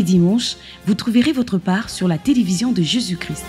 Et dimanche, vous trouverez votre part sur la télévision de Jésus-Christ.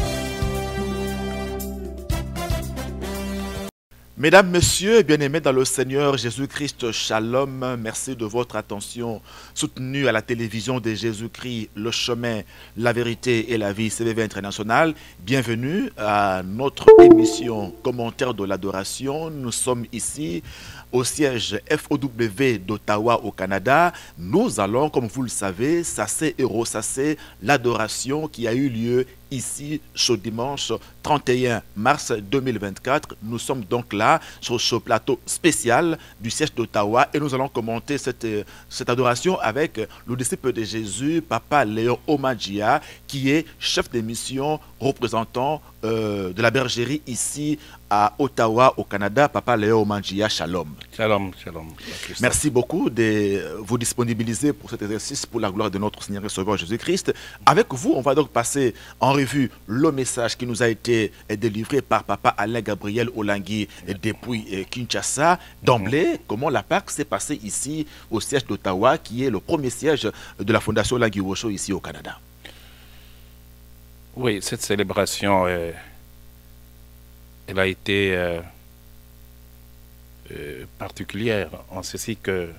Mesdames, Messieurs, bien-aimés dans le Seigneur Jésus-Christ, Shalom, merci de votre attention soutenue à la télévision de Jésus-Christ, le chemin, la vérité et la vie, CVV International. Bienvenue à notre émission Commentaire de l'adoration. Nous sommes ici au siège FOW d'Ottawa au Canada. Nous allons, comme vous le savez, sasser et ressasser l'adoration qui a eu lieu ici ce dimanche 31 mars 2024. Nous sommes donc là sur ce plateau spécial du siège d'Ottawa et nous allons commenter cette adoration avec le disciple de Jésus, Papa Léon Omadjia, qui est chef de mission représentant de la bergerie ici à Ottawa au Canada. Papa Léon Omadjia, shalom. Shalom, shalom. Merci beaucoup de vous disponibiliser pour cet exercice pour la gloire de notre Seigneur et Sauveur Jésus-Christ. Avec vous, on va donc passer en revue le message qui nous a été délivré par Papa Alain Gabriel Olangui depuis Kinshasa. D'emblée, comment la Pâque s'est passée ici au siège d'Ottawa, qui est le premier siège de la Fondation Olangui Wosho ici au Canada. Oui, cette célébration, elle a été particulière en ceci que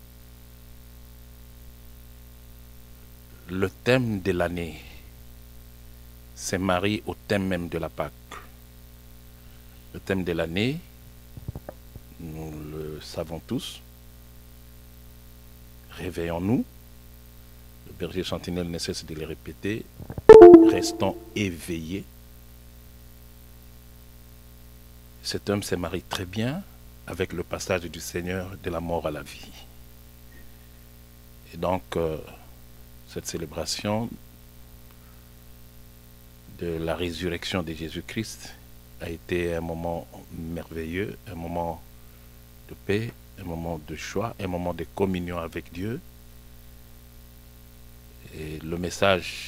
le thème de l'année se marie au thème même de la Pâque. Le thème de l'année, nous le savons tous, réveillons-nous. Le berger sentinelle ne cesse de le répéter, restons éveillés. Cet homme se marie très bien avec le passage du Seigneur de la mort à la vie. Et donc, cette célébration de la résurrection de Jésus-Christ a été un moment merveilleux, un moment de paix, un moment de joie, un moment de communion avec Dieu. Et le message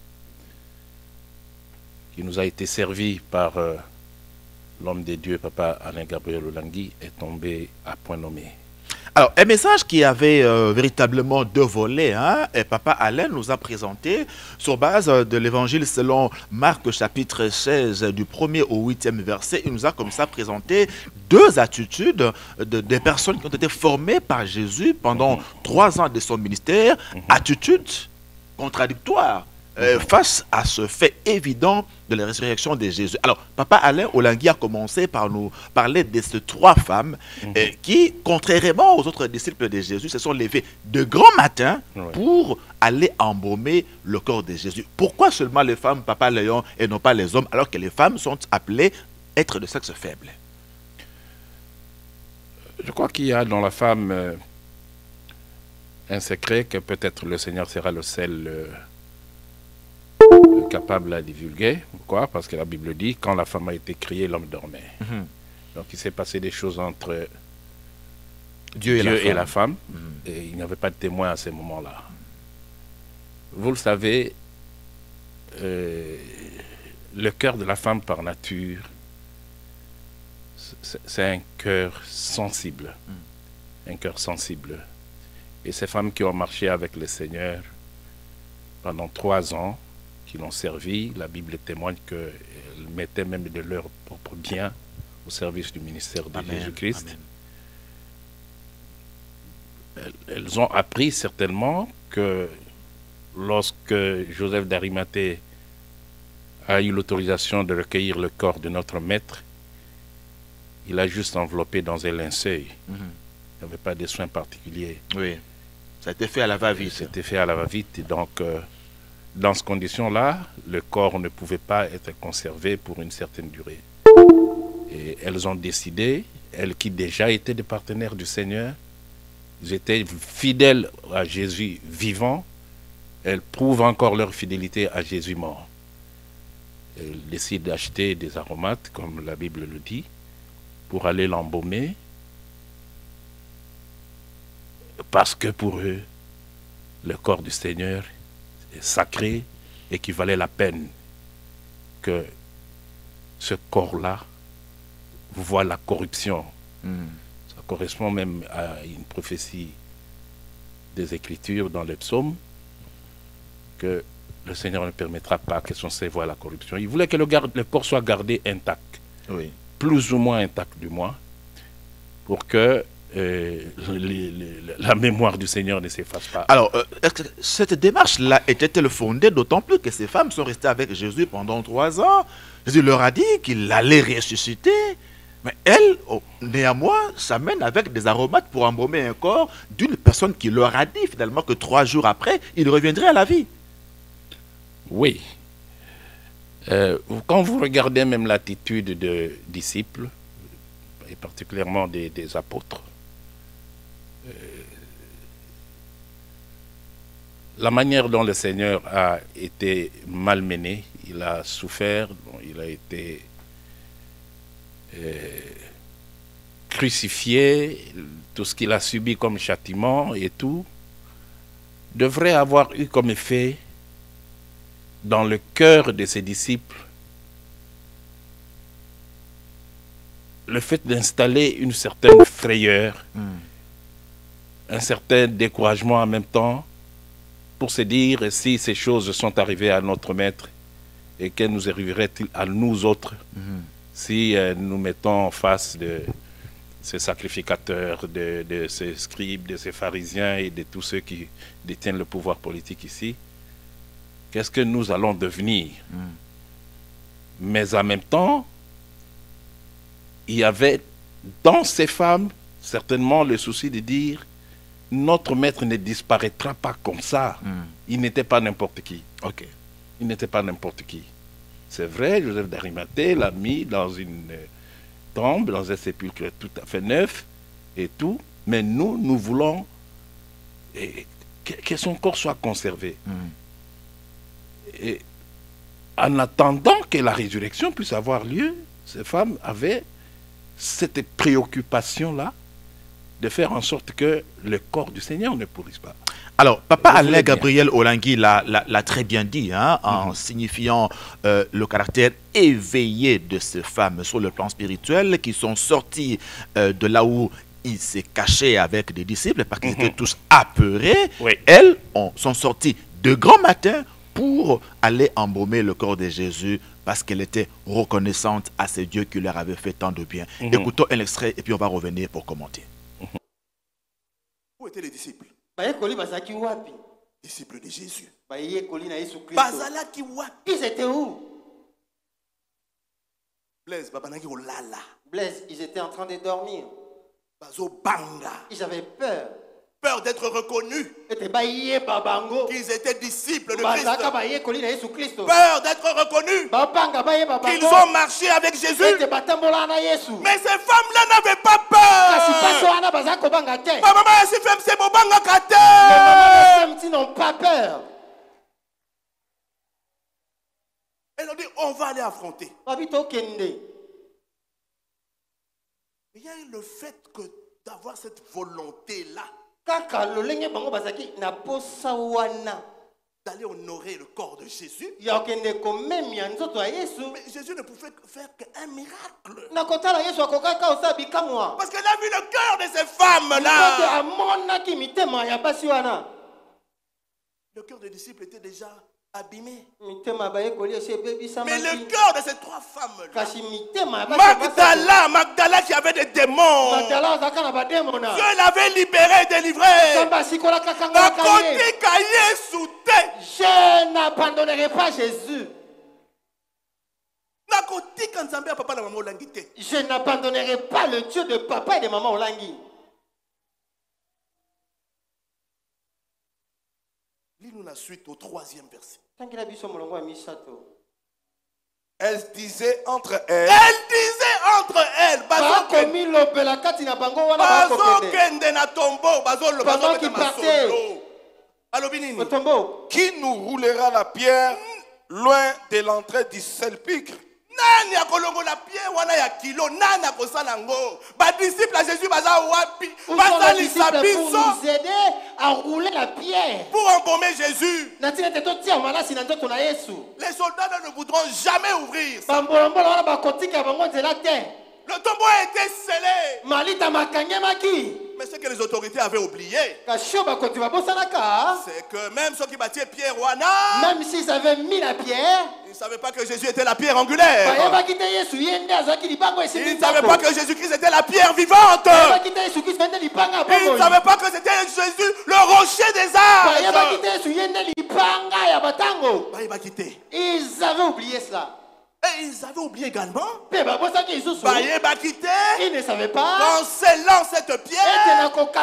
qui nous a été servi par l'homme de Dieu, Papa Alain Gabriel Olangui, est tombé à point nommé. Alors, un message qui avait véritablement deux volets, hein, et Papa Alain nous a présenté sur base de l'évangile selon Marc chapitre 16 du 1er au 8e verset. Il nous a comme ça présenté deux attitudes des personnes qui ont été formées par Jésus pendant 3 ans de son ministère, attitudes contradictoires face à ce fait évident de la résurrection de Jésus. Alors, Papa Alain Olangui a commencé par nous parler de ces 3 femmes qui, contrairement aux autres disciples de Jésus, se sont levées de grand matin pour aller embaumer le corps de Jésus. Pourquoi seulement les femmes, Papa Léon, et non pas les hommes, alors que les femmes sont appelées êtres de sexe faible? Je crois qu'il y a dans la femme un secret que peut-être le Seigneur sera le seul capable à divulguer. Pourquoi? Parce que la Bible dit, quand la femme a été créée, l'homme dormait. Donc il s'est passé des choses entre Dieu et la femme, et il n'y avait pas de témoin à ce moment-là. Vous le savez, le cœur de la femme par nature, c'est un cœur sensible. Un cœur sensible. Et ces femmes qui ont marché avec le Seigneur pendant 3 ans, qui l'ont servi, la Bible témoigne qu'elles mettaient même de leur propre bien au service du ministère de Jésus-Christ. Elles ont appris certainement que lorsque Joseph d'Arimathée a eu l'autorisation de recueillir le corps de notre maître, il a juste enveloppé dans un linceul. Il n'y avait pas de soins particuliers. Oui, ça a été fait à la va-vite. C'était fait à la va-vite, et donc dans ces conditions-là, le corps ne pouvait pas être conservé pour une certaine durée. Et elles ont décidé, elles qui déjà étaient des partenaires du Seigneur, ils étaient fidèles à Jésus vivant, elles prouvent encore leur fidélité à Jésus mort. Elles décident d'acheter des aromates, comme la Bible le dit, pour aller l'embaumer, parce que pour eux, le corps du Seigneur sacré et qui valait la peine que ce corps-là voit la corruption. Ça correspond même à une prophétie des Écritures dans les psaumes. que le Seigneur ne permettra pas que son cerveau à la corruption. Il voulait que le corps soit gardé intact, Oui. plus ou moins intact du moins, pour que la mémoire du Seigneur ne s'efface pas. Alors, cette démarche-là était-elle fondée, d'autant plus que ces femmes sont restées avec Jésus pendant 3 ans. Jésus leur a dit qu'il allait ressusciter. Mais elle, néanmoins, s'amène avec des aromates pour embaumer un corps d'une personne qui leur a dit finalement que 3 jours après, il reviendrait à la vie. Oui. Quand vous regardez même l'attitude des disciples, et particulièrement des apôtres, la manière dont le Seigneur a été malmené, il a souffert, il a été crucifié, tout ce qu'il a subi comme châtiment et tout, devrait avoir eu comme effet dans le cœur de ses disciples le fait d'installer une certaine frayeur, un certain découragement en même temps, pour se dire si ces choses sont arrivées à notre maître et qu'elles nous arriveraient-ils à nous autres si nous mettons en face de ces sacrificateurs, de ces scribes, de ces pharisiens et de tous ceux qui détiennent le pouvoir politique ici. Qu'est-ce que nous allons devenir? Mais en même temps, il y avait dans ces femmes certainement le souci de dire notre maître ne disparaîtra pas comme ça. Il n'était pas n'importe qui. Ok. Il n'était pas n'importe qui. C'est vrai, Joseph d'Arimathée l'a mis dans une tombe, dans un sépulcre tout à fait neuf et tout, mais nous voulons que son corps soit conservé. Et en attendant que la résurrection puisse avoir lieu, ces femmes avaient cette préoccupation-là de faire en sorte que le corps du Seigneur ne pourrisse pas. Alors, Papa Alain Gabriel Olangui l'a très bien dit, hein, en signifiant le caractère éveillé de ces femmes sur le plan spirituel qui sont sorties de là où il s'est caché avec des disciples parce qu'ils étaient tous apeurés. Oui. Elles sont sorties de grand matin pour aller embaumer le corps de Jésus parce qu'elle était reconnaissante à ces dieux qui leur avaient fait tant de bien. Écoutons un extrait et puis on va revenir pour commenter. Où étaient les disciples? Disciples de Jésus. Ils étaient où? Blaise, babanaki olala. Blaise, ils étaient en train de dormir. Bazo banga. Ils avaient peur. Peur d'être reconnus. Qu'ils étaient disciples de Christ. Peur d'être reconnus. Qu'ils ont marché avec Jésus. Mais ces femmes-là n'avaient pas peur. Les femmes n'ont pas peur. Elles ont dit, on va aller affronter. Il y a le fait que d'avoir cette volonté-là d'aller honorer le corps de Jésus. Mais Jésus ne pouvait faire qu'un miracle. Parce qu'elle a vu le cœur de ces femmes-là. Le cœur des disciples était déjà abîmé. Mais le cœur de ces 3 femmes-là, Magdala qui avait des démons, Dieu l'avait libéré et délivré. Je n'abandonnerai pas Jésus. Je n'abandonnerai pas le Dieu de papa et de maman Olangi. Lis-nous la suite au 3e verset. Elle disait entre elles. Pendant qu'ils partaient Qui nous roulera la pierre loin de l'entrée du sépulcre? Nani akolongola pierre wana ya kilo nani akosala ngo ba disciple à Jésus baza wapi baza lisabiso pour nous aider à rouler la pierre pour embaumer Jésus. Les soldats ne voudront jamais ouvrir ça. Le tombeau a été scellé. Mais ce que les autorités avaient oublié, c'est que même ceux qui battaient Pierre Wana, même s'ils avaient mis la pierre, ils ne savaient pas que Jésus était la pierre angulaire. Ils ne savaient pas que Jésus-Christ était la pierre vivante. Ils ne savaient pas que c'était Jésus, le rocher des âges. Ils avaient oublié cela. Et ils avaient oublié également, ils ne savaient pas, en scellant cette pierre, ils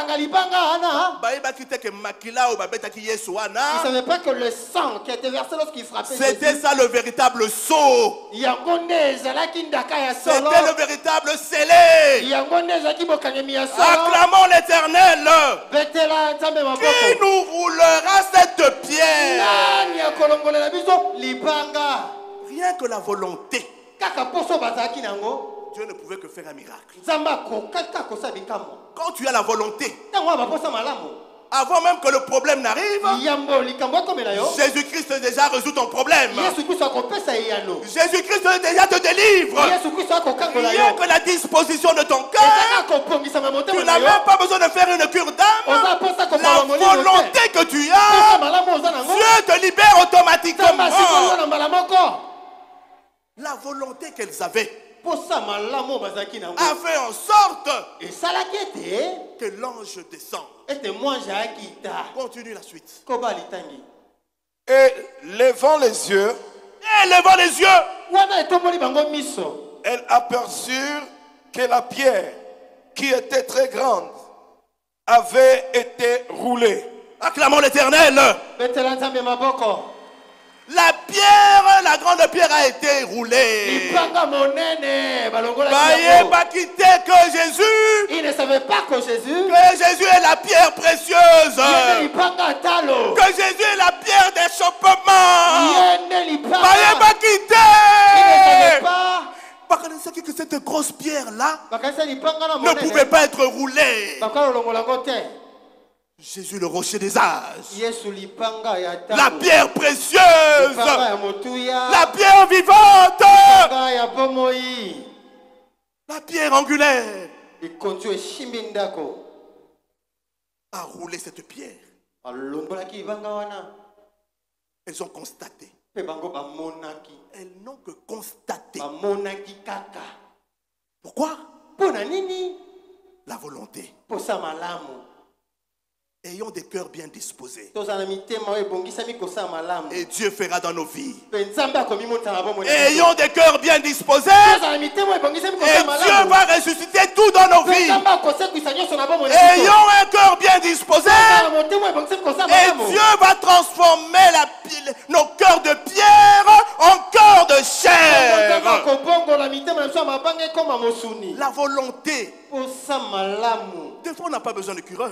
ne savaient pas que le sang qui était versé lorsqu'il frappait c'était ça le véritable sceau. C'était le véritable scellé. Acclamons l'Éternel. Qui nous roulera cette pierre? Rien que la volonté. Dieu ne pouvait que faire un miracle. Quand tu as la volonté, avant même que le problème n'arrive, Jésus-Christ déjà résout ton problème. Jésus-Christ déjà te délivre. Rien que la disposition de ton cœur, tu n'as même pas besoin de faire une cure d'âme. La volonté que tu as, Dieu te libère automatiquement. La volonté qu'elles avaient a fait en sorte que l'ange descend. Continue la suite. Et levant les yeux, elles aperçurent que la pierre, qui était très grande, avait été roulée. Acclamons l'Éternel. La pierre, la grande pierre a été roulée. Que Jésus, il ne savait pas que Jésus est la pierre précieuse. Que Jésus est la pierre d'achoppement. Il ne savait pas que cette grosse pierre là ne pouvait pas être roulée. Jésus le rocher des âges, la pierre précieuse, la pierre vivante, la pierre angulaire a roulé cette pierre. Elles ont constaté. Elles n'ont que constaté. Pourquoi? La volonté. Ayons des cœurs bien disposés. Et Dieu fera dans nos vies. Ayons des cœurs bien disposés. Et Dieu va ressusciter tout dans nos vies. Ayons un cœur bien disposé. Et Dieu va transformer nos cœurs de pierre en cœurs de chair. La volonté. Des fois, on n'a pas besoin de cureur.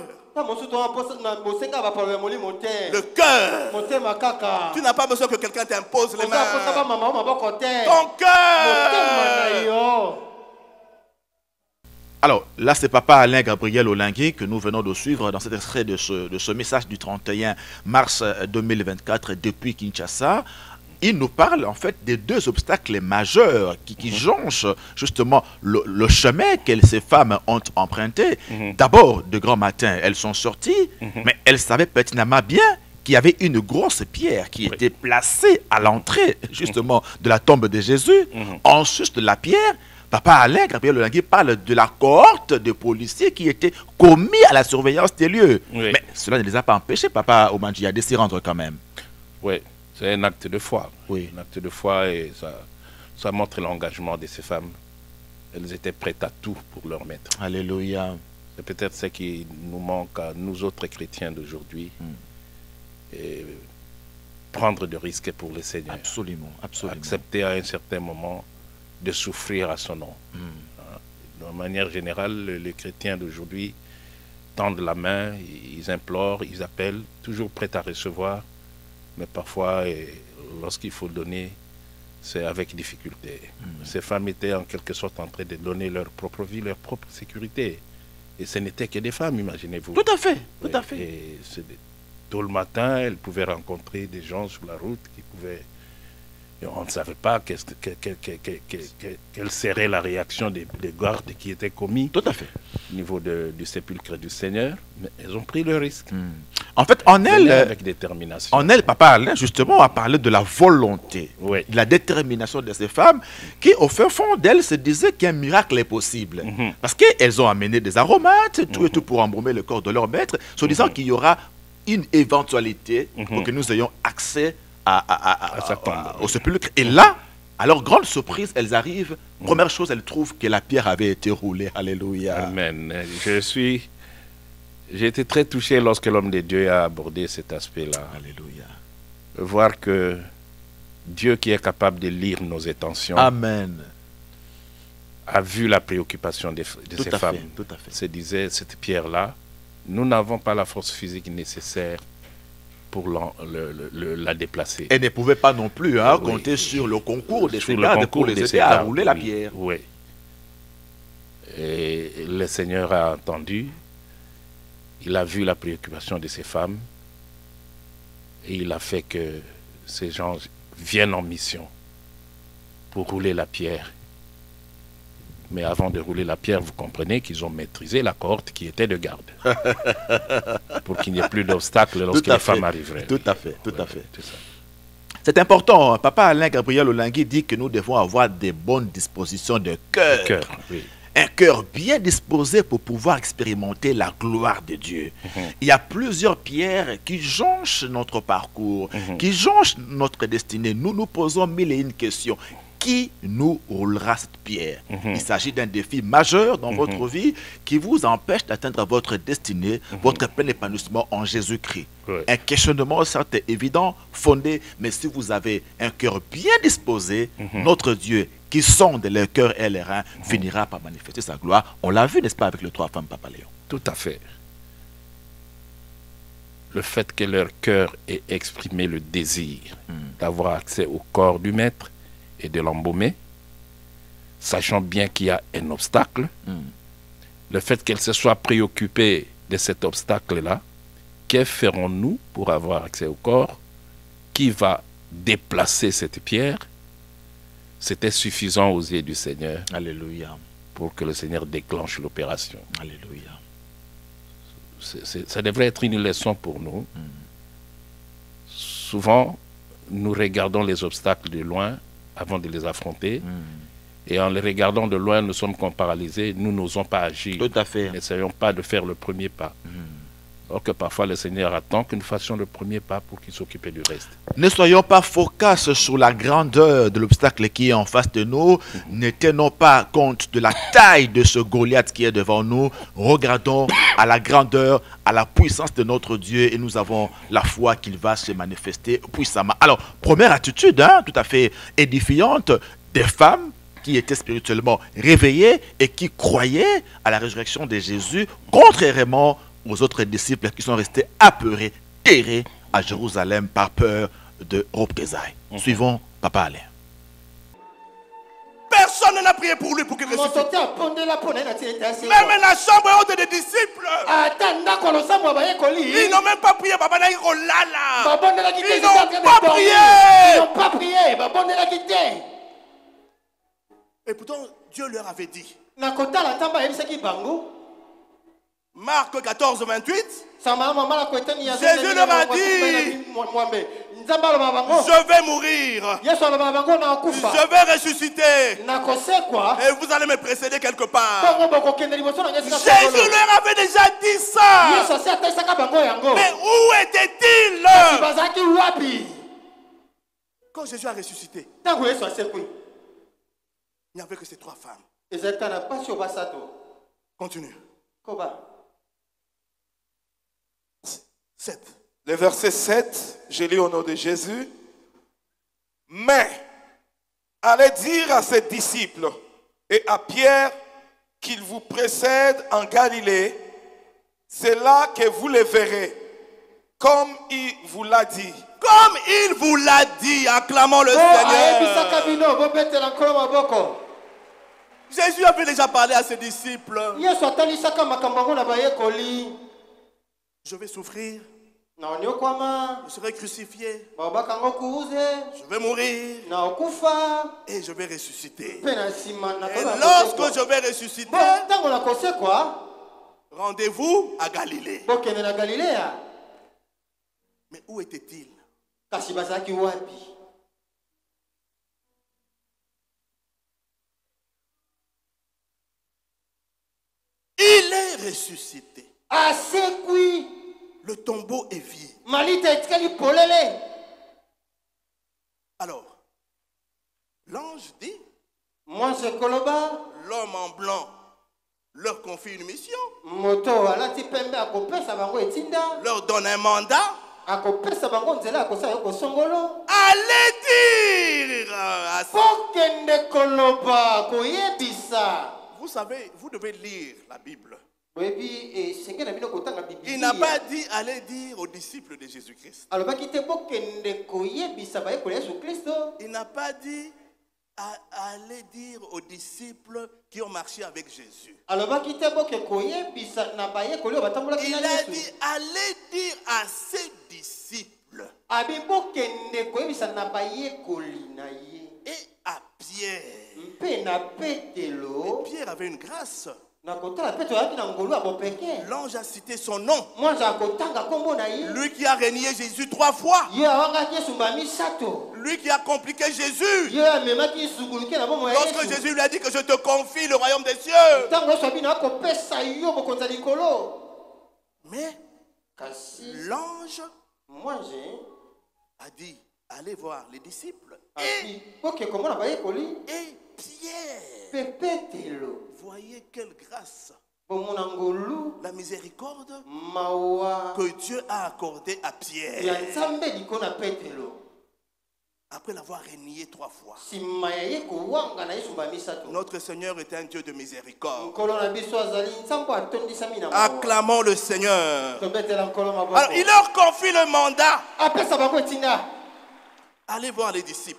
Le cœur. Tu n'as pas besoin que quelqu'un t'impose les mains. Ton cœur. Alors, là, c'est Papa Alain Gabriel Olingui que nous venons de suivre dans cet extrait de ce message du 31 mars 2024 depuis Kinshasa. Il nous parle en fait des deux obstacles majeurs qui jonchent justement le chemin que ces femmes ont emprunté. D'abord, de grand matin, elles sont sorties, mais elles savaient pertinemment bien qu'il y avait une grosse pierre qui était placée à l'entrée justement de la tombe de Jésus. En sus de la pierre, Papa Alain Gabriel Olingui parle de la cohorte de policiers qui étaient commis à la surveillance des lieux. Mais cela ne les a pas empêchés, Papa Omanjia, de s'y rendre quand même. Oui. C'est un acte de foi. Un acte de foi et ça montre l'engagement de ces femmes. Elles étaient prêtes à tout pour leur maître. Alléluia. C'est peut-être ce qui nous manque à nous autres chrétiens d'aujourd'hui. Et prendre de risques pour le Seigneur. Absolument, absolument. Accepter à un certain moment de souffrir à son nom. De manière générale, les chrétiens d'aujourd'hui tendent la main, ils implorent, ils appellent, toujours prêts à recevoir. Mais parfois, lorsqu'il faut donner, c'est avec difficulté. Ces femmes étaient en quelque sorte en train de donner leur propre vie, leur propre sécurité. Et ce n'étaient que des femmes, imaginez-vous. Tout à fait, tout à fait. Et tôt le matin, elles pouvaient rencontrer des gens sur la route qui pouvaient Et on ne savait pas quelle serait la réaction des gardes qui étaient commis. Tout à fait. Au niveau du sépulcre du Seigneur. Mais elles ont pris le risque. En fait, en elle, avec détermination. En elle, Papa Alain, justement, a parlé de la volonté, de la détermination de ces femmes qui, au fin fond d'elles, se disaient qu'un miracle est possible. Parce qu'elles ont amené des aromates, tout et tout pour embaumer le corps de leur maître, se disant qu'il y aura une éventualité pour que nous ayons accès au sépulcre. Et là, à leur grande surprise, elles arrivent. Première chose, elles trouvent que la pierre avait été roulée. Alléluia. Amen. J'ai été très touché lorsque l'homme de Dieu a abordé cet aspect-là. Alléluia. Voir que Dieu qui est capable de lire nos intentions Amen. a vu la préoccupation de ces femmes. Tout à fait. Se disait, cette pierre-là, nous n'avons pas la force physique nécessaire pour la déplacer. Elle ne pouvait pas non plus compter sur le concours des gardes pour les aider à rouler la pierre. Oui. Et le Seigneur a entendu, il a vu la préoccupation de ces femmes et il a fait que ces gens viennent en mission pour rouler la pierre. Mais avant de rouler la pierre, vous comprenez qu'ils ont maîtrisé la corde qui était de garde. Pour qu'il n'y ait plus d'obstacles lorsque les femmes arriveraient. Tout à fait, tout à fait. C'est important. Papa Alain Gabriel Olangui dit que nous devons avoir des bonnes dispositions de cœur. Oui. Un cœur bien disposé pour pouvoir expérimenter la gloire de Dieu. Il y a plusieurs pierres qui jonchent notre parcours, qui jonchent notre destinée. Nous nous posons mille et une questions. Qui nous roulera cette pierre? Il s'agit d'un défi majeur dans votre vie qui vous empêche d'atteindre votre destinée, votre plein épanouissement en Jésus-Christ. Un questionnement certes évident, fondé, mais si vous avez un cœur bien disposé, notre Dieu qui sonde les cœurs et les reins finira par manifester sa gloire. On l'a vu, n'est-ce pas, avec les 3 femmes, Papa Léon? Tout à fait. Le fait que leur cœur ait exprimé le désir d'avoir accès au corps du Maître et de l'embaumer, sachant bien qu'il y a un obstacle, le fait qu'elles se soient préoccupées de cet obstacle-là, que ferons-nous pour avoir accès au corps? Qui va déplacer cette pierre? C'était suffisant aux yeux du Seigneur. Alléluia. Pour que le Seigneur déclenche l'opération. Alléluia. Ça devrait être une leçon pour nous. Souvent, nous regardons les obstacles de loin avant de les affronter. Et en les regardant de loin, nous sommes comme paralysés. Nous n'osons pas agir. Tout à fait. N'essayons pas de faire le premier pas. Alors que parfois le Seigneur attend que nous fassions le premier pas pour qu'il s'occupe du reste. Ne soyons pas focus sur la grandeur de l'obstacle qui est en face de nous. Ne tenons pas compte de la taille de ce Goliath qui est devant nous. Regardons à la grandeur, à la puissance de notre Dieu et nous avons la foi qu'il va se manifester puissamment. Alors, première attitude tout à fait édifiante des femmes qui étaient spirituellement réveillées et qui croyaient à la résurrection de Jésus, contrairement aux autres disciples qui sont restés apeurés, terrés à Jérusalem par peur de représailles. Suivons Papa Alain. Personne n'a prié pour lui pour qu'il ressuscite. Même la chambre haute des disciples. Ils n'ont même pas prié. Ils n'ont pas prié. Et pourtant, Dieu leur avait dit. Marc 14, 28. Jésus leur a dit, je vais mourir. Je vais ressusciter. Et vous allez me précéder quelque part. Jésus leur avait déjà dit ça. Mais où était-il quand Jésus a ressuscité? Il n'y avait que ces 3 femmes. Continue. 7. Le verset 7, je lis au nom de Jésus. Mais allez dire à ses disciples et à Pierre qu'il vous précède en Galilée. C'est là que vous les verrez, comme il vous l'a dit. Comme il vous l'a dit, acclamons le Seigneur. Jésus avait déjà parlé à ses disciples. Je vais souffrir. Je serai crucifié. Je vais mourir. Et je vais ressusciter. Et lorsque je vais ressusciter, rendez-vous à Galilée. Mais où était-il? Il est ressuscité. Le tombeau est vide. Alors, l'ange dit, l'homme en blanc leur confie une mission, leur donne un mandat. Allez dire à vous savez, vous devez lire la Bible. Il n'a pas dit allez dire aux disciples de Jésus-Christ. Il n'a pas dit allez dire aux disciples qui ont marché avec Jésus. Il a dit allez dire à ses disciples et à Pierre. Mais Pierre avait une grâce. L'ange a cité son nom. Lui qui a régné Jésus 3 fois. Lui qui a compliqué Jésus. Lorsque Jésus lui a dit que je te confie le royaume des cieux. Mais l'ange a dit allez voir les disciples. Et Pierre. Voyez quelle grâce. La miséricorde que Dieu a accordée à Pierre. Après l'avoir renié 3 fois. Notre Seigneur est un Dieu de miséricorde. Acclamons le Seigneur. Alors, il leur confie le mandat. Allez voir les disciples.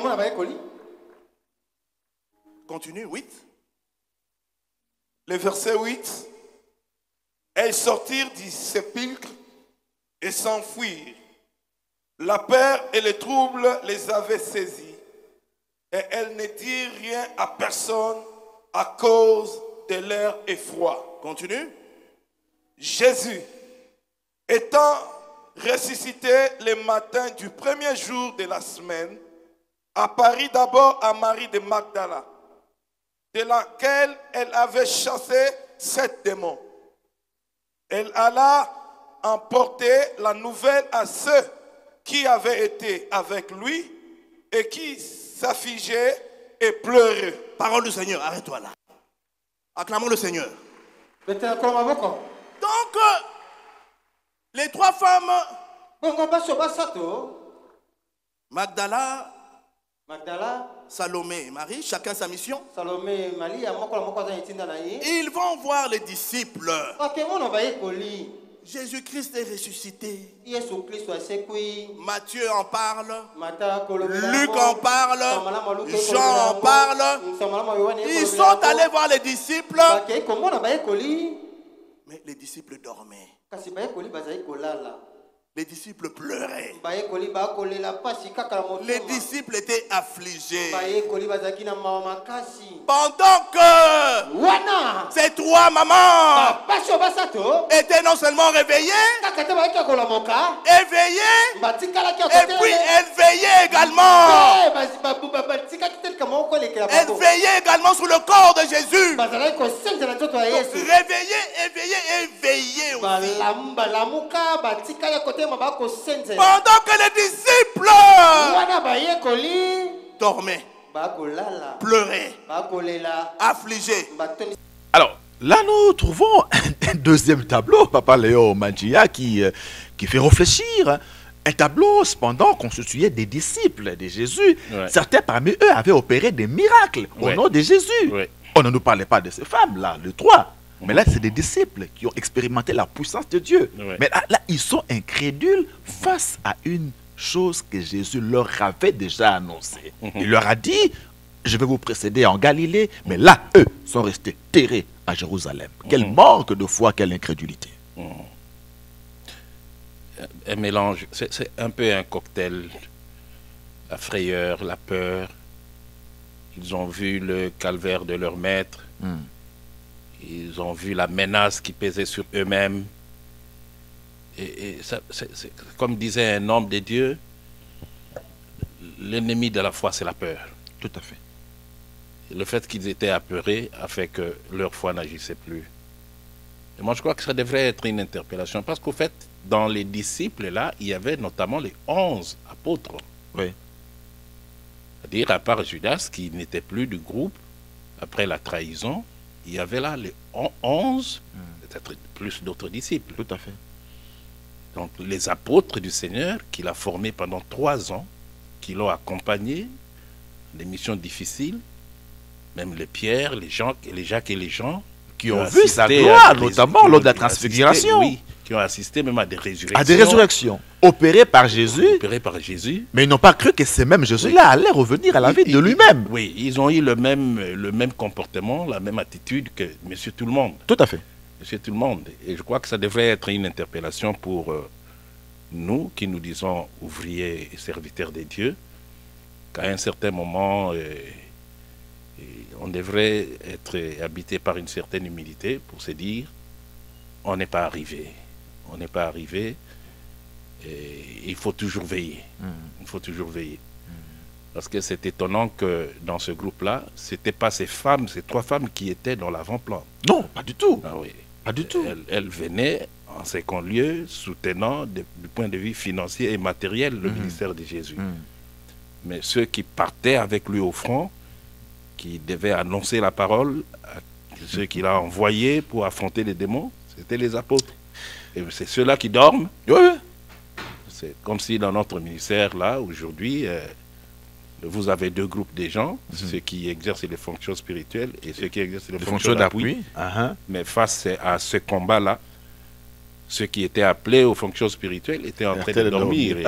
Continue, 8. Le verset 8. Elles sortirent du sépulcre et s'enfuirent. La peur et le trouble les avaient saisis. Et elles ne dirent rien à personne à cause de leur effroi. Continue. Jésus, étant ressuscité le matin du premier jour de la semaine, apparut d'abord à Marie de Magdala, de laquelle elle avait chassé 7 démons. Elle alla emporter la nouvelle à ceux qui avaient été avec lui et qui s'affligeaient et pleuraient. Parole du Seigneur, arrête-toi là. Acclamons le Seigneur. Donc, les 3 femmes, Magdala, Salomé et Marie, chacun sa mission. Ils vont voir les disciples. Jésus-Christ est ressuscité. Matthieu en parle. Luc en parle. Jean en parle. Ils sont allés voir les disciples. Mais les disciples dormaient. Les disciples pleuraient. Les disciples étaient affligés. Pendant que ces 3 mamans étaient non seulement réveillées, éveillées, et puis elles veillaient également. Elles veillaient également sur le corps de Jésus. Donc, réveillées, éveillées et veillées aussi. Pendant que les disciples dormaient, pleuraient, affligés. Alors, là, nous trouvons un deuxième tableau, Papa Léo Mangia, qui fait réfléchir. Un tableau, cependant, constitué des disciples de Jésus. Ouais. Certains parmi eux avaient opéré des miracles au nom de Jésus. Ouais. On ne nous parlait pas de ces femmes-là, les 3. Mais là, c'est des disciples qui ont expérimenté la puissance de Dieu. Ouais. Mais là, ils sont incrédules face à une chose que Jésus leur avait déjà annoncée. Il leur a dit, je vais vous précéder en Galilée, mais là, eux sont restés terrés à Jérusalem. Quel manque de foi, quelle incrédulité. un mélange, c'est un peu un cocktail. La frayeur, la peur. Ils ont vu le calvaire de leur maître. Ils ont vu la menace qui pesait sur eux-mêmes. Et ça, comme disait un homme de Dieu, l'ennemi de la foi, c'est la peur. Tout à fait. Et le fait qu'ils étaient apeurés a fait que leur foi n'agissait plus. Et moi, je crois que ça devrait être une interpellation. Parce qu'au fait, dans les disciples, là, il y avait notamment les 11 apôtres. Oui. C'est-à-dire, à part Judas, qui n'était plus du groupe, après la trahison, il y avait là les 11, peut-être plus d'autres disciples. Tout à fait. Donc, les apôtres du Seigneur, qu'il a formés pendant 3 ans, qui l'ont accompagné, des missions difficiles, même les Pierre, les Jacques et les Jean, qui ont vu sa gloire, notamment lors de la transfiguration. Oui, qui ont assisté même à des résurrections. À des résurrections, opérées par Jésus. Opérées par Jésus. Mais ils n'ont pas cru que ce même Jésus-là allait revenir à la vie de lui-même. Oui, ils ont eu le même comportement, la même attitude que Monsieur Tout-le-Monde. Tout à fait. Monsieur Tout-le-Monde. Et je crois que ça devrait être une interpellation pour nous, qui nous disons ouvriers et serviteurs de Dieu, qu'à un certain moment, on devrait être habité par une certaine humilité pour se dire, on n'est pas arrivé. On n'est pas arrivé. Et il faut toujours veiller. Il faut toujours veiller. Parce que c'est étonnant que dans ce groupe-là, ce n'étaient pas ces 3 femmes qui étaient dans l'avant-plan. Non, pas du tout. Ah oui. Pas du tout. Elles venaient, en second lieu, soutenant du point de vue financier et matériel le ministère de Jésus. Mais ceux qui partaient avec lui au front, qui devaient annoncer la parole à ceux qu'il a envoyés pour affronter les démons, c'était les apôtres. Et c'est ceux-là qui dorment. Oui. C'est comme si dans notre ministère, là, aujourd'hui, vous avez 2 groupes de gens, ceux qui exercent les fonctions spirituelles et ceux qui exercent les fonctions d'appui. Mais face à ce combat-là, ceux qui étaient appelés aux fonctions spirituelles étaient en train de dormir.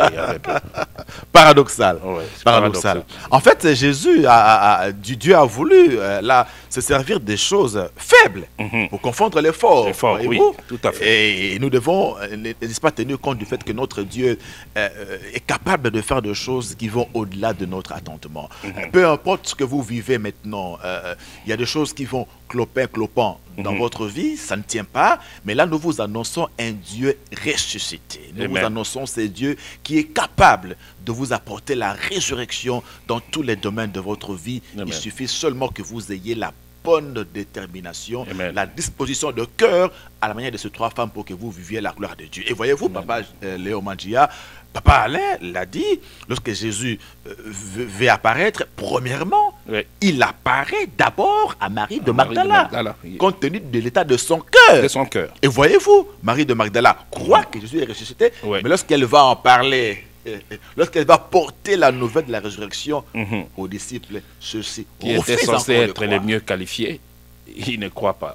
Paradoxal. Ouais, paradoxal. En fait, Jésus, Dieu a voulu là, se servir des choses faibles pour confondre les forts. Oui, tout à fait. Et nous devons, n'est-ce pas, tenir compte du fait que notre Dieu est capable de faire des choses qui vont au-delà de notre attendement. Peu importe ce que vous vivez maintenant, il y a des choses qui vont clopant dans votre vie, ça ne tient pas, mais là nous vous annonçons un Dieu ressuscité. Nous vous annonçons ce Dieu qui est capable de vous apporter la résurrection dans tous les domaines de votre vie. Il suffit seulement que vous ayez la bonne détermination, la disposition de cœur à la manière de ces 3 femmes pour que vous viviez la gloire de Dieu. Et voyez-vous, Papa Léo Mandia, Papa Alain l'a dit, lorsque Jésus veut apparaître, premièrement, il apparaît d'abord à Marie de Magdala, compte tenu de l'état de son cœur. Et voyez-vous, Marie de Magdala croit que Jésus est ressuscité, mais lorsqu'elle va en parler, lorsqu'elle va porter la nouvelle de la résurrection aux disciples, ceux-ci qui étaient censés être les mieux qualifiés, ils ne croient pas.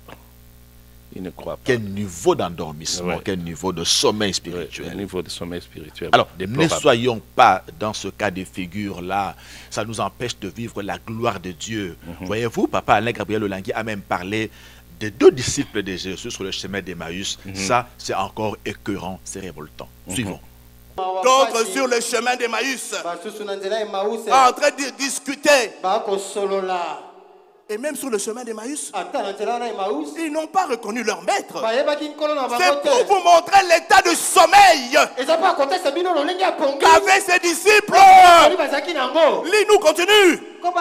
Il ne croit pas. Quel niveau d'endormissement, quel niveau de sommeil spirituel. Quel niveau de sommeil spirituel. Alors, ne soyons pas dans ce cas de figure-là. Ça nous empêche de vivre la gloire de Dieu. Voyez-vous, Papa Alain Gabriel Olangui a même parlé des 2 disciples de Jésus sur le chemin d'Emmaüs. Ça, c'est encore écœurant, c'est révoltant. Suivons. D'autres sur le chemin d'Emmaüs, en train de discuter. Et même sur le chemin d'Emmaüs, ils n'ont pas reconnu leur maître. C'est pour vous montrer l'état de sommeil qu'avaient ces disciples. Lis-nous, continue.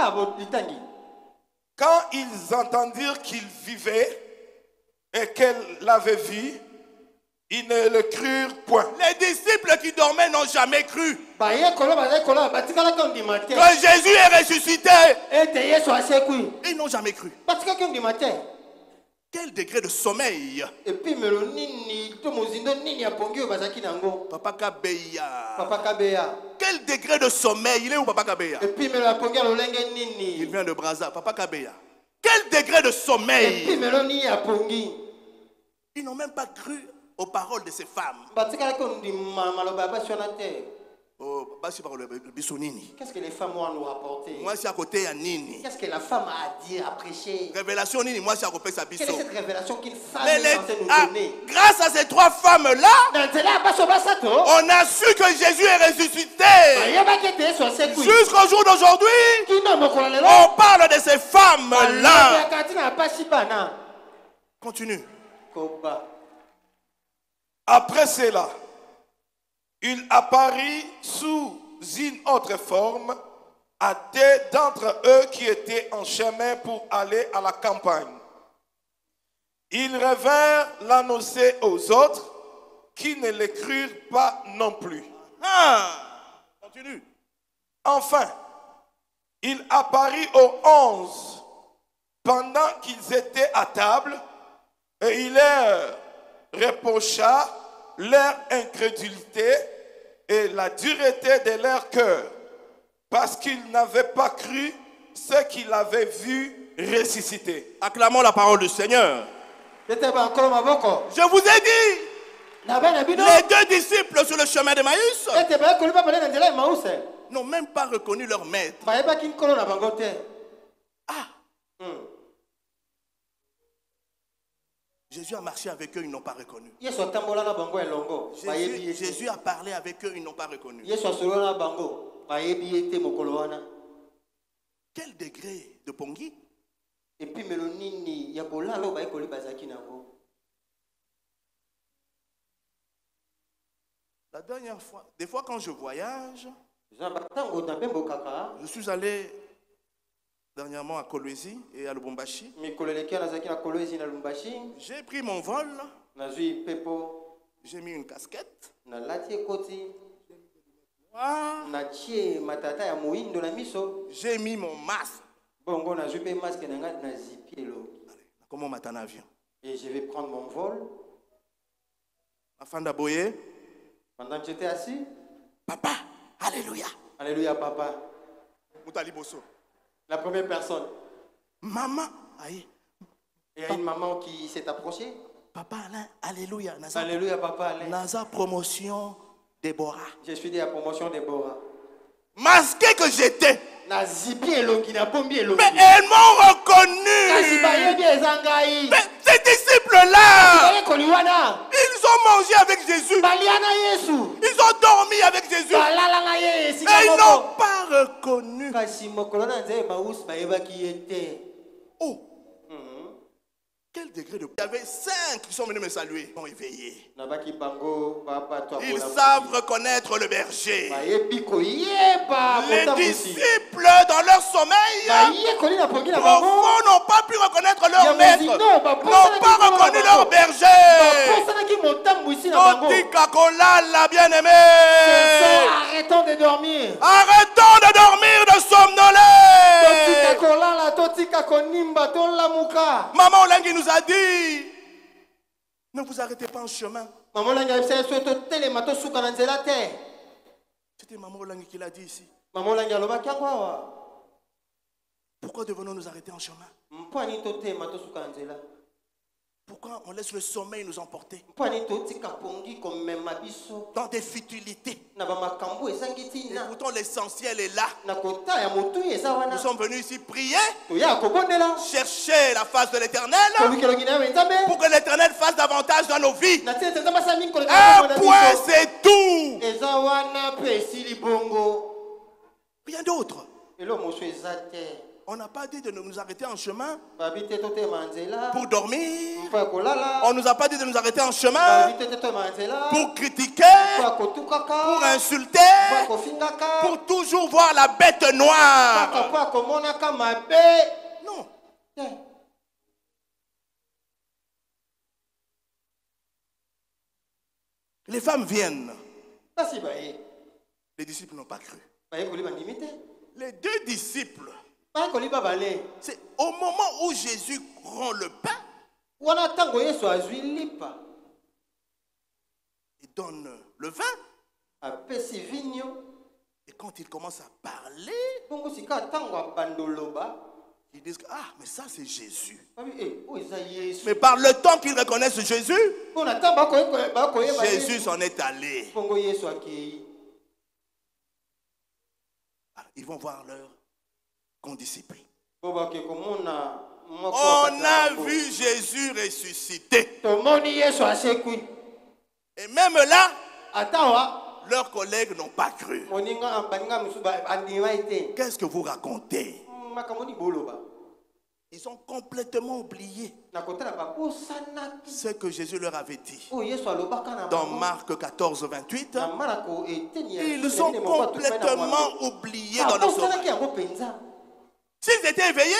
Quand ils entendirent qu'il vivait et qu'elle l'avait vu, ils ne le crurent point. Les disciples qui dormaient n'ont jamais cru que Jésus est ressuscité. Ils n'ont jamais cru. Quel degré de sommeil. Papa Kabeya. Quel degré de sommeil. Il est où, Papa Kabeya? Il vient de Brazza. Papa Kabeya. Quel degré de sommeil. Ils n'ont même pas cru aux paroles de ces femmes. Qu'est-ce que les femmes ont à nous rapporter? Moi, c'est à côté à Nini. Qu'est-ce que la femme a à dire, à prêcher? Révélation Nini, moi, c'est à côté sa biso. Quelle est cette révélation qu'une femme est censée nous donner? Grâce à ces trois femmes-là, on a su que Jésus est ressuscité. Jusqu'au jour d'aujourd'hui, on parle de ces femmes-là. Continue. Après cela, il apparut sous une autre forme à deux d'entre eux qui étaient en chemin pour aller à la campagne. Ils revinrent l'annoncer aux autres qui ne les crurent pas non plus. Continue. Enfin, il apparut aux 11 pendant qu'ils étaient à table et il leur reprocha leur incrédulité et la dureté de leur cœur, parce qu'ils n'avaient pas cru ce qu'ils avaient vu ressusciter. Acclamons la parole du Seigneur. Je vous ai dit, les deux disciples sur le chemin de Maïs n'ont même pas reconnu leur maître. Jésus a marché avec eux, ils n'ont pas reconnu. Jésus a parlé avec eux, ils n'ont pas reconnu. Quel degré de pongi? La dernière fois, des fois quand je voyage, je suis allé dernièrement à Kolwezi et à Lubumbashi. J'ai pris mon vol. J'ai mis une casquette. J'ai mis mon masque. Comment on m'a en avion? Et je vais prendre mon vol. Afin d'aboyer. Pendant que j'étais assis. Papa, alléluia. Alléluia, papa. Moutali Bosso. La première personne. Maman, aïe. Il y a une maman qui s'est approchée. Papa Alain, alléluia. Alléluia, papa Alain. Naza promotion Déborah. Je suis de la promotion Déborah. Masqué que j'étais. Mais elles m'ont reconnu. Mais ces disciples-là, ils ont mangé avec Jésus. Ils ont dormi avec Jésus. Et ils n'ont pas reconnu. Oh. Quel degré de... Il y avait 5 qui sont venus me saluer. Ils sont éveillés. Ils savent reconnaître le berger. Les disciples, dans leur sommeil profond, n'ont pas pu reconnaître leur maître. N'ont pas reconnu leur berger. Coca-Cola, la bien-aimée. Arrêtons de dormir. Arrêtons de dormir, de somnoler. Maman Olengi nous a dit, ne vous arrêtez pas en chemin. C'était Maman Olengi qui l'a dit ici. Pourquoi devons-nous nous arrêter en chemin? Pourquoi on laisse le sommeil nous emporter dans des futilités? Pourtant l'essentiel est là. Nous sommes venus ici prier, chercher la face de l'Éternel pour que l'Éternel fasse davantage dans nos vies. Un point, c'est tout. Rien d'autre. On n'a pas dit de nous arrêter en chemin pour dormir. On ne nous a pas dit de nous arrêter en chemin pour critiquer, pour insulter, pour toujours voir la bête noire. Non. Les femmes viennent. Les disciples n'ont pas cru. Les deux disciples, c'est au moment où Jésus rend le pain, il donne le vin. Et quand il commence à parler, ils disent que, ah, mais ça c'est Jésus. Mais par le temps qu'ils reconnaissent Jésus, Jésus s'en est allé. ils vont voir leur condisciple. On a vu Jésus ressuscité. Et même là, leurs collègues n'ont pas cru. Qu'est-ce que vous racontez? Ils ont complètement oublié ce que Jésus leur avait dit. Dans Marc 14, 28, ils ont complètement oublié dans leur sommeil. S'ils étaient éveillés,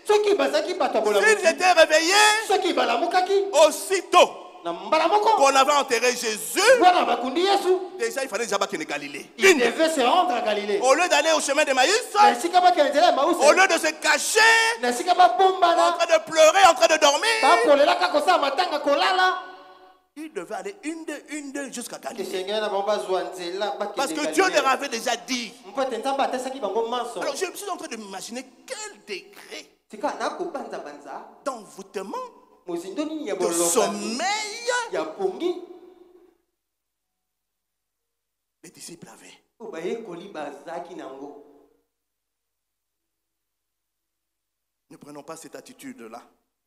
aussitôt qu'on avait enterré Jésus, déjà il fallait déjà qu'il y ait Galilée. Il devait se rendre à Galilée. Au lieu d'aller au chemin de Maïs, au lieu de se cacher, en train de pleurer, en train de dormir, il devait aller une de jusqu'à Galilée. Parce que Dieu leur avait déjà dit. Alors je suis en train de m'imaginer quel degré d'envoûtement, de sommeil les disciples avaient. Ne prenons pas cette attitude-là.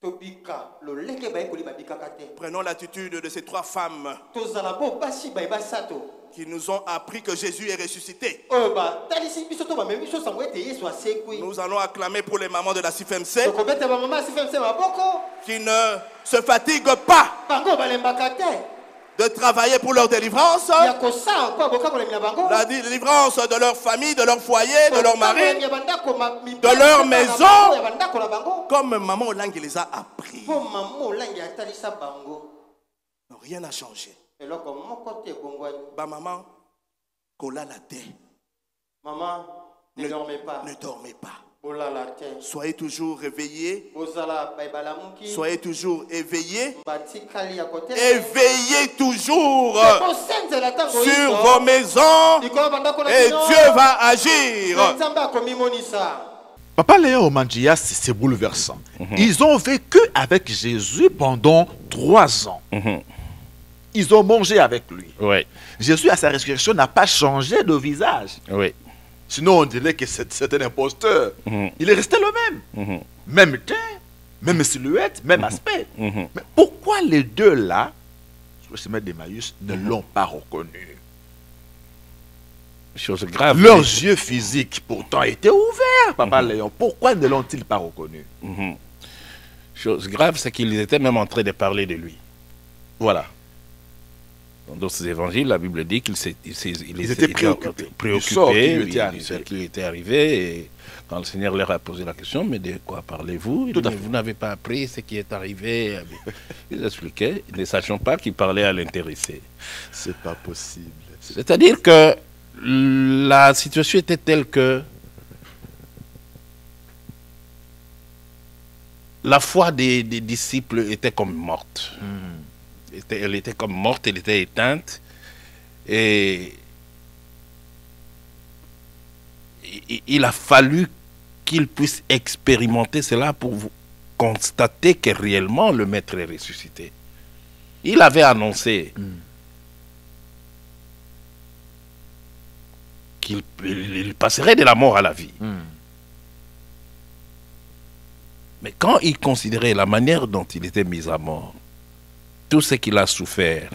Prenons l'attitude de ces trois femmes qui nous ont appris que Jésus est ressuscité. Nous allons acclamer pour les mamans de la CFMC qui ne se fatiguent pas de travailler pour leur délivrance, la délivrance de leur famille, de leur foyer, de leur mari, de leur maison, comme maman Olangi les a appris. Rien n'a changé. Bah maman, kola la terre. Maman, ne dormez pas. Ne dormez pas. Soyez toujours réveillés. Soyez toujours éveillés. Éveillez toujours sur vos maisons. Et Dieu va agir. Papa Léon Omanjia, c'est bouleversant. Ils ont vécu avec Jésus pendant 3 ans. Ils ont mangé avec lui. Oui. Jésus, à sa résurrection, n'a pas changé de visage. Oui. Sinon, on dirait que c'est un imposteur. Il est resté le même. Même teint, même silhouette, même aspect. Mais pourquoi les deux là, sur le chemin d'Emmaüs, ne l'ont pas reconnu? Chose grave. Leurs yeux physiques, pourtant, étaient ouverts, Papa Léon. Pourquoi ne l'ont-ils pas reconnu? Chose grave, c'est qu'ils étaient même en train de parler de lui. Voilà. Dans d'autres évangiles, la Bible dit qu'ils étaient préoccupés. Qu'il était arrivé. Et quand le Seigneur leur a posé la question, mais de quoi parlez-vous? Vous n'avez pas appris ce qui est arrivé. Ils expliquaient, ne sachant pas qu'il parlait à l'intéressé. C'est pas possible. C'est-à-dire que la situation était telle que la foi des disciples était comme morte. Elle était comme morte, elle était éteinte. Et il a fallu qu'ils puissent expérimenter cela pour constater que réellement le Maître est ressuscité. Il avait annoncé qu'il passerait de la mort à la vie. Mais quand il considérait la manière dont il était mis à mort, tout ce qu'il a souffert,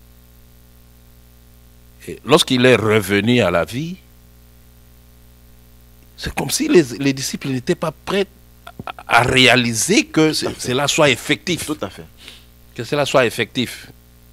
et lorsqu'il est revenu à la vie, c'est comme si les disciples n'étaient pas prêts à réaliser que cela soit effectif. Tout à fait. Que cela soit effectif.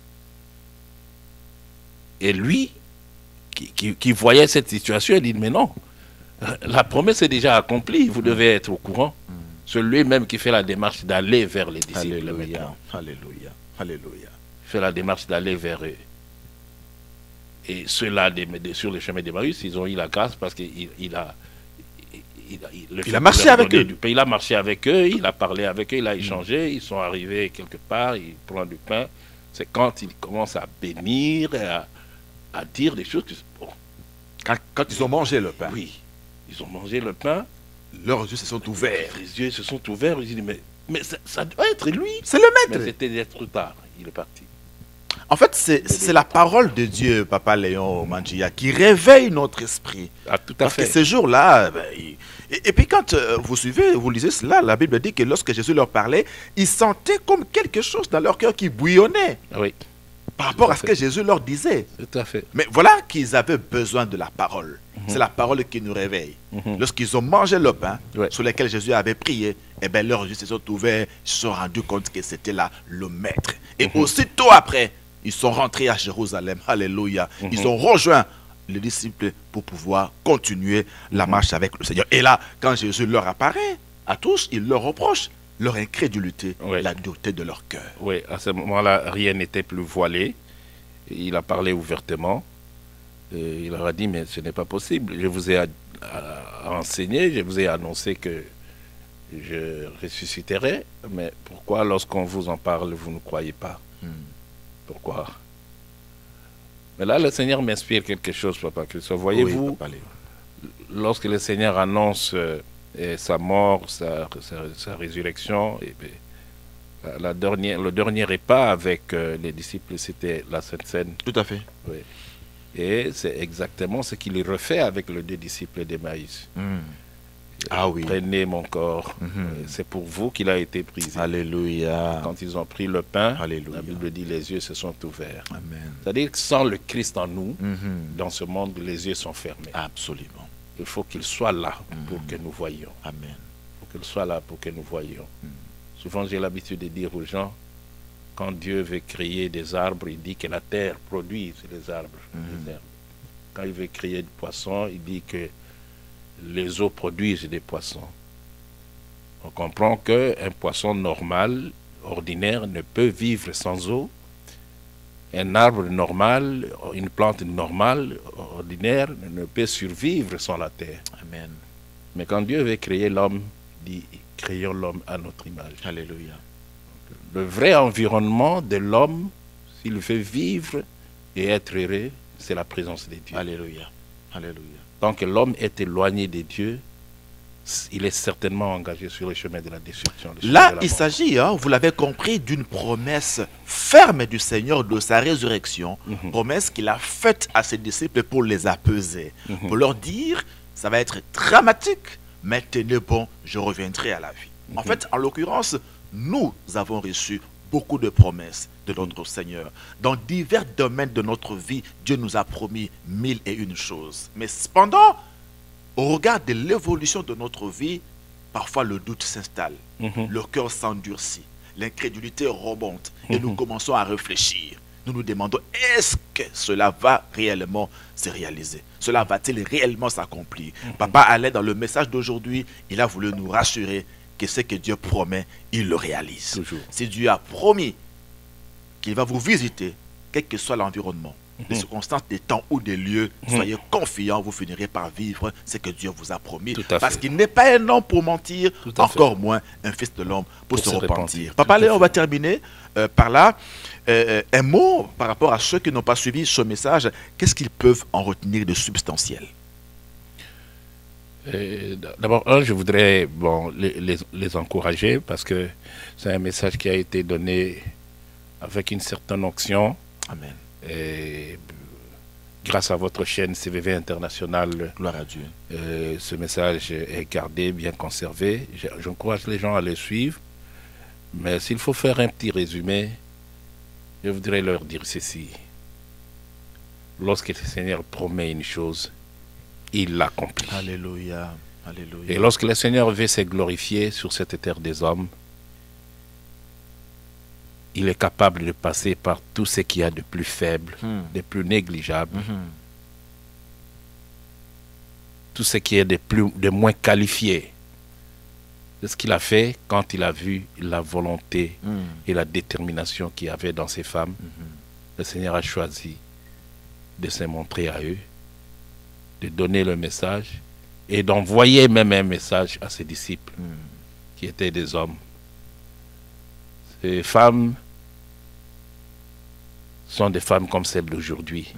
Et lui, qui voyait cette situation, il dit, mais non, la promesse est déjà accomplie, vous devez être au courant. C'est lui-même qui fait la démarche d'aller vers les disciples. Alléluia, alléluia, alléluia. Il fait la démarche d'aller vers eux. Et ceux-là, sur le chemin d'Emmaüs, ils ont eu la grâce parce qu'il a marché avec eux. Il a marché avec eux, il a parlé avec eux, il a échangé, ils sont arrivés quelque part, il prend du pain. C'est quand il commence à bénir, à dire des choses. Bon. Quand ils ont mangé le pain. Oui, ils ont mangé le pain. Leurs yeux se sont ouverts. Les yeux se sont ouverts. Ils disent, mais ça doit être lui. C'est le Maître. Mais c'était d'être trop tard. Il est parti. En fait, c'est la parole de Dieu, Papa Léon Manjia, qui réveille notre esprit. Ah, tout à Parce fait. que ces jours-là, et puis quand vous suivez, vous lisez cela, la Bible dit que lorsque Jésus leur parlait, ils sentaient comme quelque chose dans leur cœur qui bouillonnait Oui, par rapport à ce que Jésus leur disait. tout à fait. Mais voilà qu'ils avaient besoin de la parole. C'est la parole qui nous réveille. Lorsqu'ils ont mangé le pain sur lequel Jésus avait prié, eh bien, leurs yeux se sont ouverts, ils se sont rendus compte que c'était là le maître. Et aussitôt après, ils sont rentrés à Jérusalem. Alléluia. Ils ont rejoint les disciples pour pouvoir continuer la marche avec le Seigneur. Et là, quand Jésus leur apparaît, à tous, il leur reproche leur incrédulité, la dureté de leur cœur. Oui, à ce moment-là, rien n'était plus voilé. Il a parlé ouvertement. Et il leur a dit, mais ce n'est pas possible. Je vous ai enseigné, je vous ai annoncé que je ressusciterai. Mais pourquoi, lorsqu'on vous en parle, vous ne croyez pas? Pourquoi? Mais là, le Seigneur m'inspire quelque chose, Papa Christophe. Voyez-vous, lorsque le Seigneur annonce sa mort, sa résurrection, et le dernier repas avec les disciples, c'était la Sainte Seine. Tout à fait. Oui. Et c'est exactement ce qu'il refait avec les deux disciples d'Emmaüs. Ah oui. Prenez mon corps. C'est pour vous qu'il a été brisé. Alléluia. Quand ils ont pris le pain, Alléluia. la Bible dit les yeux se sont ouverts. Amen. C'est-à-dire que sans le Christ en nous, dans ce monde, les yeux sont fermés. Absolument. Il faut qu'il soit là pour que nous voyions. Amen. Il faut qu'il soit là pour que nous voyions. Souvent, j'ai l'habitude de dire aux gens, quand Dieu veut créer des arbres, il dit que la terre produit les arbres. Les herbes. Quand il veut créer des poissons, il dit que les eaux produisent des poissons. On comprend qu'un poisson normal, ordinaire, ne peut vivre sans eau. Un arbre normal, une plante normale, ordinaire, ne peut survivre sans la terre. Amen. Mais quand Dieu veut créer l'homme, il dit, créons l'homme à notre image. Alléluia. Le vrai environnement de l'homme, s'il veut vivre et être heureux, c'est la présence de Dieu. Alléluia. Alléluia. Tant que l'homme est éloigné de Dieu, il est certainement engagé sur le chemin de la destruction. Là, il s'agit, vous l'avez compris, d'une promesse ferme du Seigneur de sa résurrection. Promesse qu'il a faite à ses disciples pour les apaiser. Pour leur dire, ça va être dramatique, mais tenez bon, je reviendrai à la vie. En fait, en l'occurrence, nous avons reçu beaucoup de promesses de notre Seigneur. Dans divers domaines de notre vie, Dieu nous a promis 1001 choses. Mais cependant, au regard de l'évolution de notre vie, parfois le doute s'installe, le cœur s'endurcit, l'incrédulité remonte et nous commençons à réfléchir. Nous nous demandons, est-ce que cela va réellement se réaliser? Cela va-t-il réellement s'accomplir? Papa Alain, dans le message d'aujourd'hui, il a voulu nous rassurer que ce que Dieu promet, il le réalise. Toujours. Si Dieu a promis qu'il va vous visiter, quel que soit l'environnement, les circonstances, des temps ou des lieux, soyez confiants, vous finirez par vivre ce que Dieu vous a promis. Parce qu'il n'est pas un homme pour mentir, encore moins un fils de l'homme pour se repentir. Papa Léon, on va terminer par là. Un mot par rapport à ceux qui n'ont pas suivi ce message, qu'est-ce qu'ils peuvent en retenir de substantiel? D'abord, je voudrais les encourager parce que c'est un message qui a été donné avec une certaine onction. Amen. Et grâce à votre chaîne CVV International, gloire à Dieu. Ce message est gardé, bien conservé. J'encourage les gens à le suivre. Mais s'il faut faire un petit résumé, je voudrais leur dire ceci. Lorsque le Seigneur promet une chose, il l'accomplit. Alléluia. Alléluia. Et lorsque le Seigneur veut se glorifier sur cette terre des hommes, il est capable de passer par tout ce qu'il y a de plus faible, de plus négligeable, tout ce qui est de moins qualifié. C'est ce qu'il a fait quand il a vu la volonté et la détermination qu'il y avait dans ces femmes. Le Seigneur a choisi de se montrer à eux, de donner le message et d'envoyer même un message à ses disciples qui étaient des hommes. Ces femmes sont des femmes comme celles d'aujourd'hui.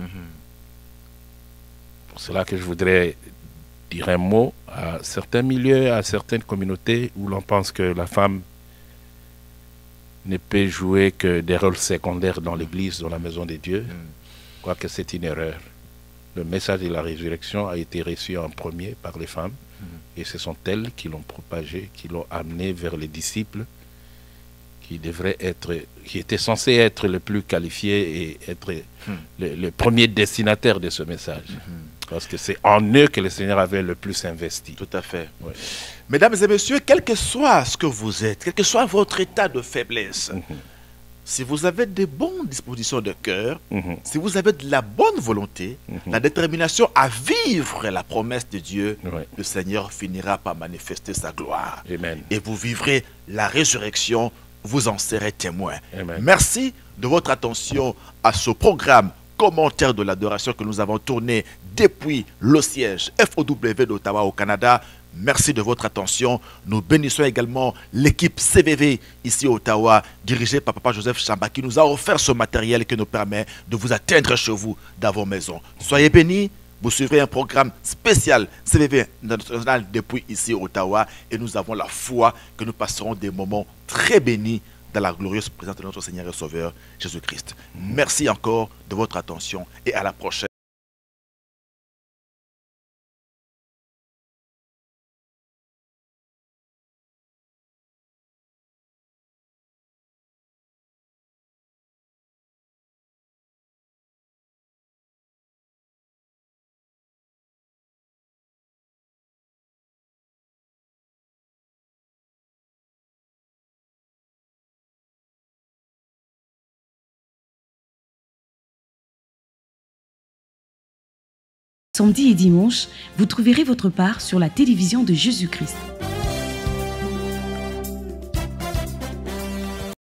Pour cela que je voudrais dire un mot à certains milieux, à certaines communautés où l'on pense que la femme ne peut jouer que des rôles secondaires dans l'église, dans la maison de Dieu. Je crois que c'est une erreur. Le message de la résurrection a été reçu en premier par les femmes. Et ce sont elles qui l'ont propagé, qui l'ont amené vers les disciples, qui étaient censés être les plus qualifiés et être les premiers destinataires de ce message. Parce que c'est en eux que le Seigneur avait le plus investi. Tout à fait. Ouais. Mesdames et messieurs, quel que soit ce que vous êtes, quel que soit votre état de faiblesse, si vous avez de bonnes dispositions de cœur, si vous avez de la bonne volonté, la détermination à vivre la promesse de Dieu, le Seigneur finira par manifester sa gloire. Amen. Et vous vivrez la résurrection, vous en serez témoin. Amen. Merci de votre attention à ce programme commentaire de l'adoration que nous avons tourné depuis le siège FOW d'Ottawa au Canada. Merci de votre attention. Nous bénissons également l'équipe CVV ici à Ottawa, dirigée par Papa Joseph Chamba, qui nous a offert ce matériel qui nous permet de vous atteindre chez vous, dans vos maisons. Soyez bénis. Vous suivrez un programme spécial CVV international depuis ici à Ottawa, et nous avons la foi que nous passerons des moments très bénis dans la glorieuse présence de notre Seigneur et Sauveur Jésus-Christ. Merci encore de votre attention et à la prochaine. Samedi et dimanche, vous trouverez votre part sur la télévision de Jésus-Christ.